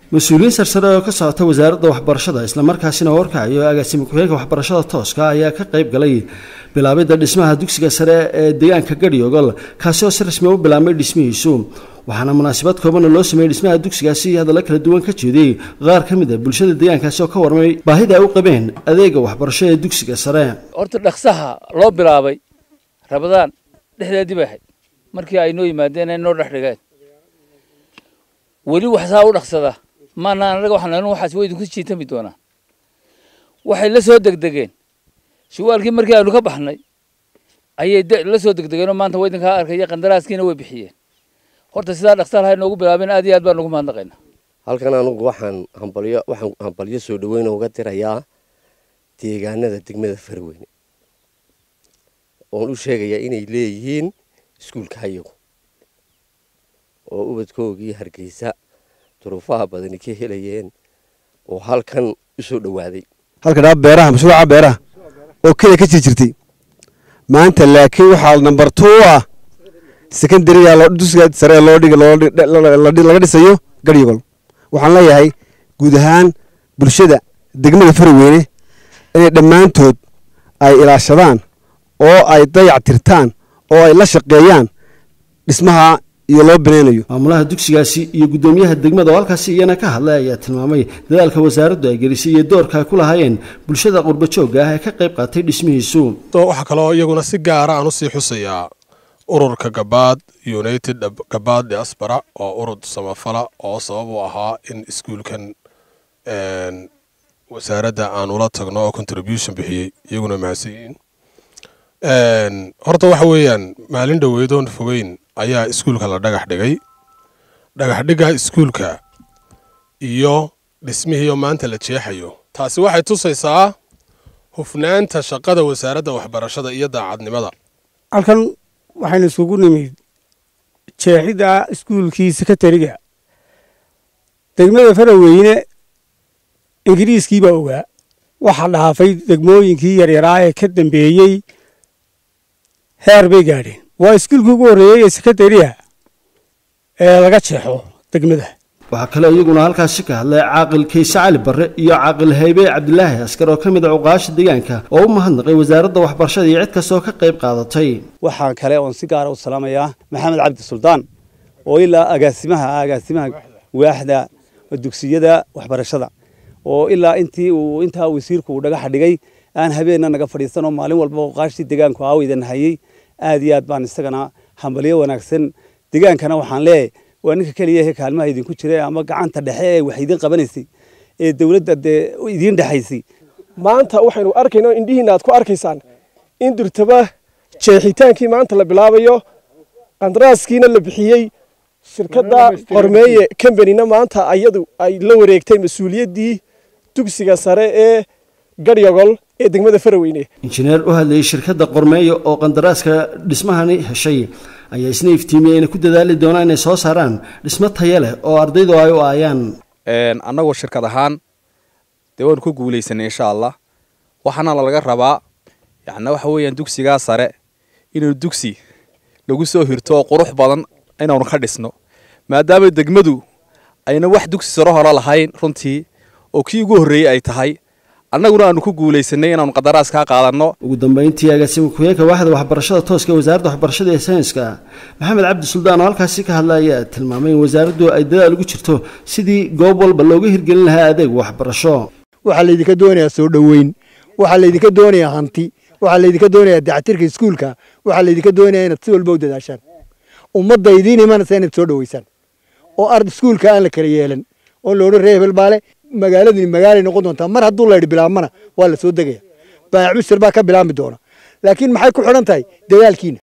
مسؤولين سرسرة كسرة وزارة وحبرشة إسلام مركزنا وركع يقاسم كويك وحبرشة توسكا يا كقريب قلي بلابد الاسمها دوكسيكا سرا ديان كقري وقال كاسو سرسمه بلامد اسمه يسوم وحنا مناسبات كمان اللي اسمه اسمها دوكسيكا سي هذا لك الدوان كتشدي غار كمده بلشة ديان كاسو كورمي باهدا أو قبين أذيق وحبرشة دوكسيكا سرا أرت الأقصها لو بلابي رمضان لحد دباحي مركي أينوي مادين النور رحلقات ولي وحساو الأقصده ما أنا رجع وحنا نروح حسوي كل شيء تبي تونا واحد لسه دقدقين شو قال كي مركي أنا كبحنا أي لسه دقدقين ما أنت وين كار كي قندراس كي نوي بحيه هرت السيد أختار هاي نوجو بلابين أدي أدبر نوجو ما نقينا هل كان نوجو وحن همبلية سودوين وقت ريا تيجانا ذا تجمد فروين ونقول شيء يا إني ليهين سكول كهيو وبتكوجي هركيسة تروفها بدني كهليين وهالكن يسود وادي هالكن أب بيرها مشروع بيرها وكذا كتير ما أنت لكن وحال نمبر 2 سكندري على دوس قد سريع لودي سيو قريبا وحنا لا هاي جودهان برشدة دقمة فروينه إن دمان تود أي إلى شبان أو أي ضيع ترتان أو أي لا شقيان اسمها يلو بنينيو maamulaha dugsigaasi iyo gudoomiyaha degmada walkaasi iyana ka hadlaya tilmaamay dadaalka wasaaraddu ay gelisay doorka ku lahaayeen bulshada qurba joogga ah ee ka qayb qaatay dhismihiisu waxa kale oo iyaguna si gaar ah u sii xusaya ururka Gabaad United Gabaad Diaspora oo urur samafala oo sabab u ahaa in iskuulkan wasaaradda aan ula tagno oo contribution bixiyay iyaguna mahadsan horta waxa weeyaan maalin dhaweedoon fogeyn ayaa iskuulka la dhagax dhiga iskuulka iyo dhismihii maanta la jeexayo taasi waxay tusaysaa hufnaanta shaqada wasaaradda waxbarashada iyo daacadnimada halkan waxayna isugu nimid jeexida iskuulkii sekretariga degmada Faraweyne Ingiriiskii baa ogaa waxa dhaafay degmooyinkii yaryaraa ee ka dambeeyay heer bay gaadheen waa iskuulkii ugu horeeyay sekretariga laga jeexo degmada waxa kale iyaguna halkaas ka hadlay caaqil Kaysa Cali Barre iyo caaqil Haybe Cabdilaahi askar oo kamid ah uqaasha deegaanka oo u mahadnaqay wasaaradda waxbarashada iyo cid kasta oo ka qayb qaadatay waxaan kale oo si gaar ah u salaamayaa Maxamed Cabdi Suldaan oo ilaa agaasimaha waaxda dugsiyada waxbarashada oo ilaa inta wasiirku dhagax dhigay aan habeenna naga fadhiisano maalin walba uqaashii deegaanku aawidan hayay aad iyo aad baan isagana hambaliyo wanaagsan deegaankana waxaan leeyahay waa ninka kaliya ee kaalmaha idinku jiray ama gacanta dhexe ee wax idin qabanaysay ee dawladda idin dhaxaysay maanta waxaynu arkaynaa indhihiina aad ku arkaysaan in durtaba jeexitaankii maanta la bilaabayo qandaraaskiina la bixiyay shirkadda Qormeeye company-na maanta ayadu ay la wareegtay mas'uuliyaddii dugsiga sare ee Garyogol ee degmada Faraweyne injineer u hadlay shirkadda Qormeeye oo qandaraaska dhismahani heshay ayaa isna iftiimiyay in ku dadaali doonaan inay soo saaraan dhismo tayo leh oo ardaydu ay u aayaan annagoo shirkad ahaan waan ku guuleysanay insha Allah waxaana laga rabaa waxa weeyaan dugsiga sare inuu dugsi lagu soo hirto qurux badan inaanu ka dhisno maadaama degmadu ayna wax dugsi sare hore lahayn runtii oo kii ugu horeeyay ay tahay annaguna aanu ku guuleysanay inaan qadaraas ka qaadano ugu dambeyntii agaasimo ku-xigeenka waaxda waxbarashada tooska wasaaradda waxbarashada ee sayniska Maxamed Cabdi Suldaan oo halkaasi ka hadlaya tilmaamay in wasaaraddu ay dadaal ugu jirto sidii goob walba looga hirgelin lahaa adeeg waxbarasho waxa la idinka doonayaa soo dhaweyn waxa la idinka doonayaa hanti waxa la idinka doonayaa dactirka iskuulka waxa la idinka doonayaa inaad si walba u dadaashaan ummadda idin imanaysa inaad soo dhaweysaan oo ard iskuulka aan la kala yeelan oo loo reebel baale magaaladii magaalay noqon doontaa mar hadduu la bilaabmana waa la soo degaya baac bishir baa ka bilaabmi doona laakiin maxay ku xiran tahay dadaalkiina